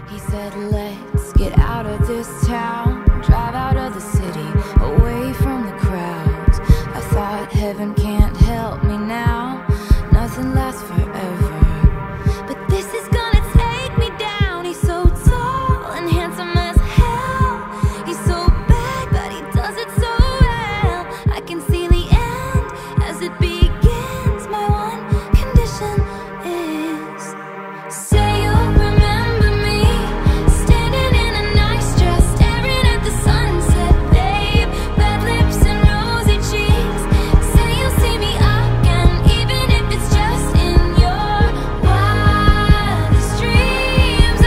He said, let's get out of this town, drive out of the city, away from the crowds. I thought heaven can't help me now, nothing lasts forever. But this is gonna take me down. He's so tall and handsome as hell. He's so bad, but he does it so well. I can see the end as it begins. My one condition is, say you'll remember me, standing in a nice dress, staring at the sunset, babe. Red lips and rosy cheeks. Say you'll see me again, even if it's just in your wildest dreams.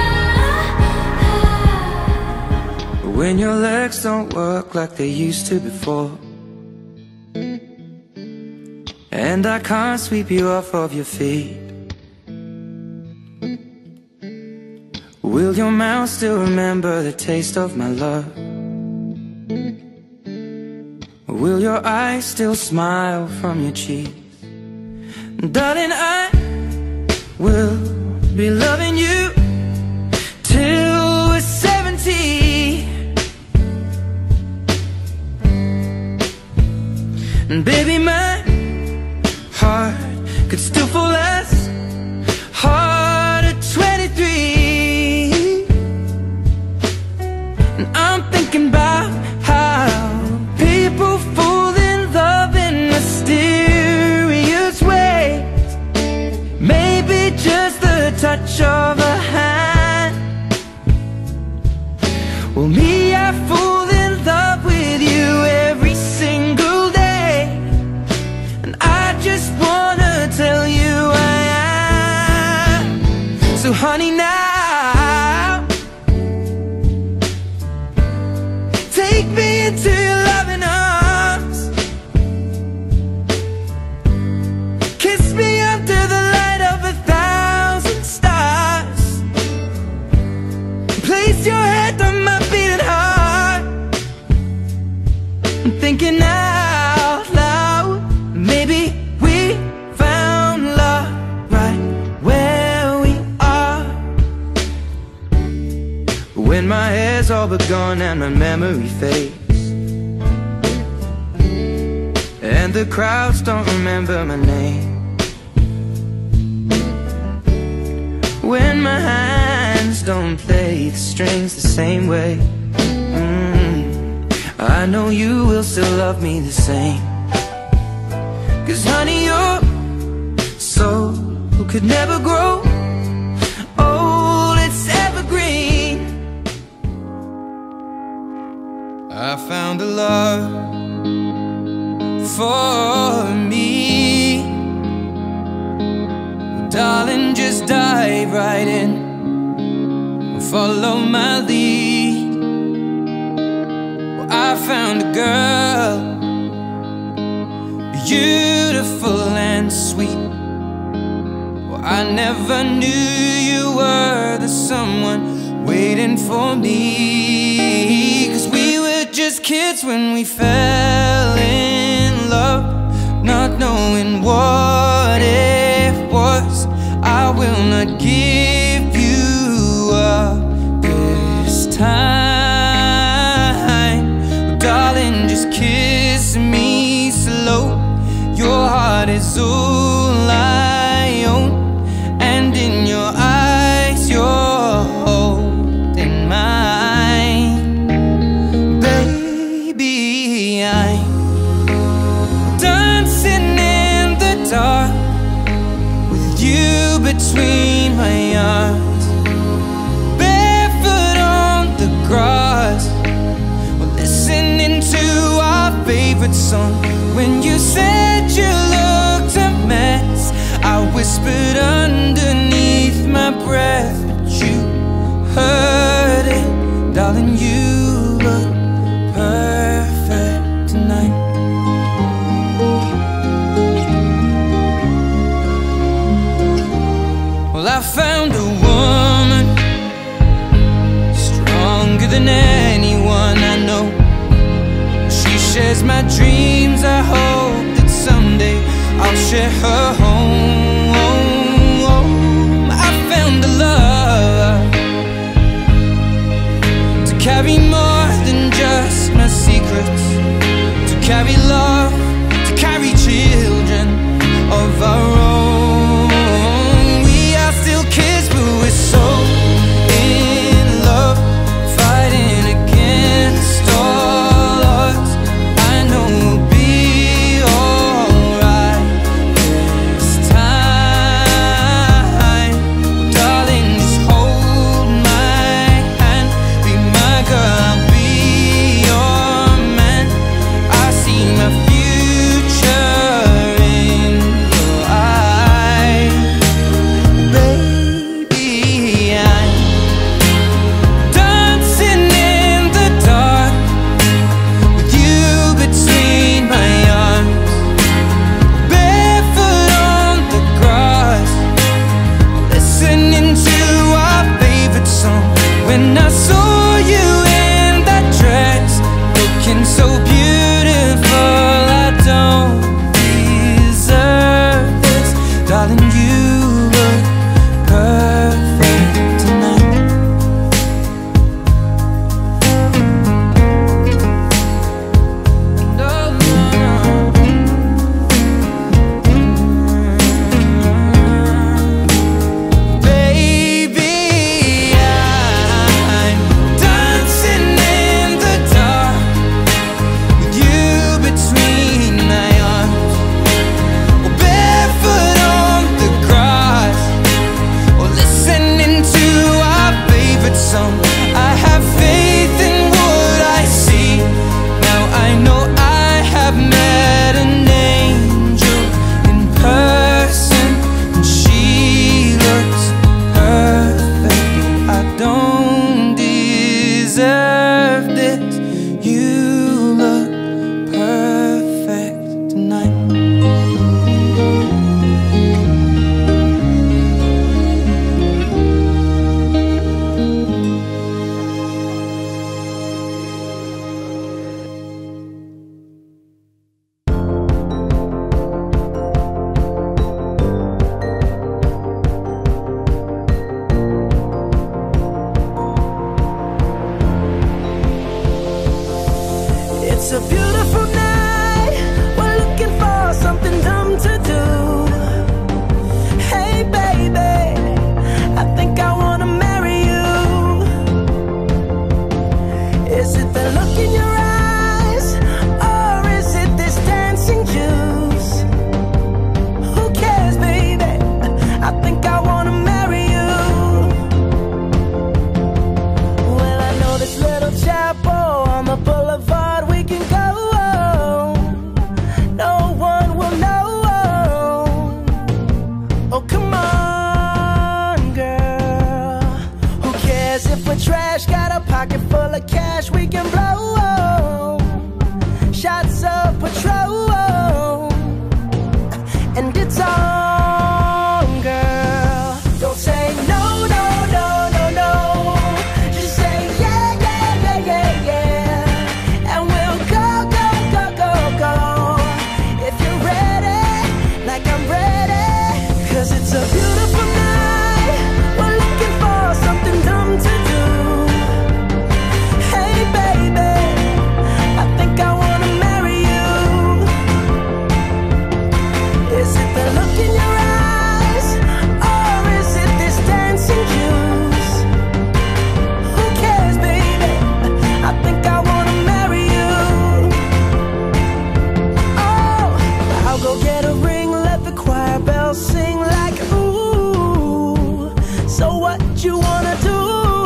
When your legs don't work like they used to before, and I can't sweep you off of your feet, will your mouth still remember the taste of my love? Will your eyes still smile from your cheeks? Darling, I will be loving you till we're 70. And baby, my heart could still fall as hard at 23. And I'm thinking about how people fall in love in mysterious ways. Maybe just the touch of a hand. Well, me, I fall in love with you every single day. And I just wanna tell you I am. So honey, now take me into your loving arms. Kiss me under the light of 1,000 stars. Place your head on my beating heart. I'm thinking out loud, maybe we found love right where we are. When my hair's all but gone and my memory fades, and the crowds don't remember my name, when my hands don't play the strings the same way, I know you will still love me the same. 'Cause honey, your soul could never grow old, it's evergreen. I found a love for me. Well, darling, just dive right in, follow my lead. Well, I found a girl, beautiful and sweet. Well, I never knew you were the someone waiting for me. 'Cause we were just kids when we fell in love, not knowing what it was. I will not give you up this time. Well, darling, just kiss me slow. Your heart is all I own, and in your eyes you're holding mine. Baby, I'm dancing in the dark with you between my arms, barefoot on the grass. We're listening to our favorite song. When you said you looked a mess, I whispered underneath my breath, but you heard it. Darling, you look perfect tonight. Well, I found a woman stronger than anyone I know. She shares my dreams. I hope that someday I'll share her home. I found a love It's a beautiful night. We're looking for something dumb to do. Hey baby, I think I wanna marry you. Is it the look in your eyes, or is it this dancing juice? Who cares, baby? I think I wanna marry you. Well, I know this little chapel on the boulevard we can go. No one will know. Oh, come on, girl. Who cares if we're trash? Got a pocket full of cash we can blow. Shots of Patrol, and it's on, girl. Don't say no, no, no, no, no. Just say yeah, yeah, yeah, yeah, yeah. And we'll go, go, go, go, go. If you're ready, like I'm ready. 'Cause it's a beautiful night. We're looking for something dumb to do. Hey baby, I think I wanna marry you. Is it the look in your eyes, or is it this dancing juice? Who cares, baby? I think I wanna marry you. Oh, I'll go get a ring, let the choir bells sing like ooh. So what you wanna do?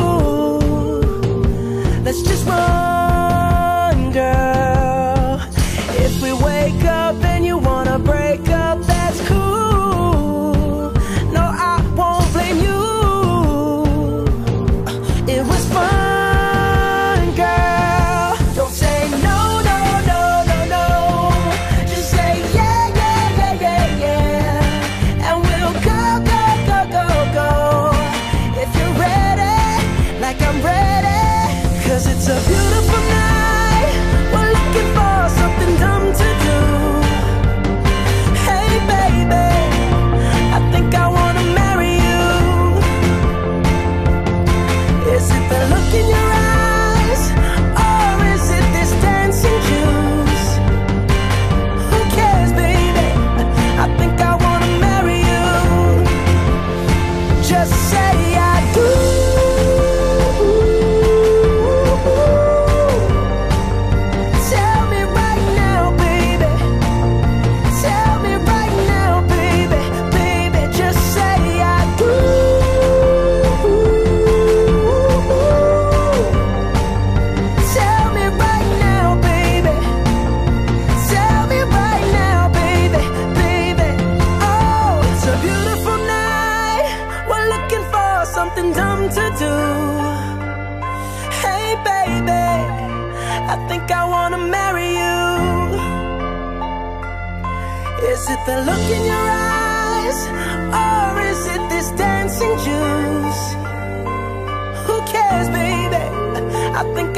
Let's just run, girl. If we wake up and you wanna break up, that's cool. No, I won't blame you. It was fun, girl. Don't say no, no, no, no, no. Just say yeah, yeah, yeah, yeah, yeah. And we'll go, go, go, go, go. If you're ready, like I'm ready. 'Cause it's a beautiful night. We're looking for something dumb to do. Hey baby, I think I wanna marry you. Is it the look in your eyes, or is it this dancing juice? Who cares, baby? I think I wanna marry you. Just say I do. Tell me right now, baby. Tell me right now, baby. Baby, just say I do. Tell me right now, baby. Tell me right now, baby. Baby, oh, it's a beautiful night. We're looking for something dumb to do. Hey baby, I think I wanna marry you. Is it the look in your eyes, or is it this dancing juice? Who cares, baby? I think